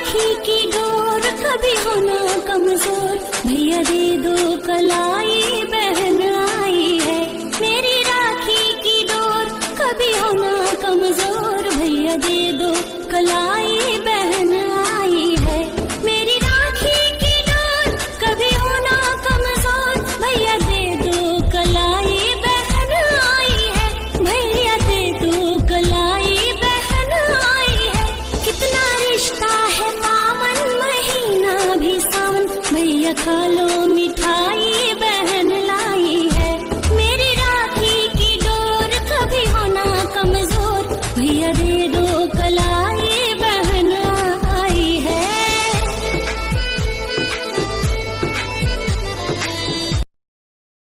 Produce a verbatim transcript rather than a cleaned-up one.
राखी की डोर कभी होना कमजोर, भैया दे दो कला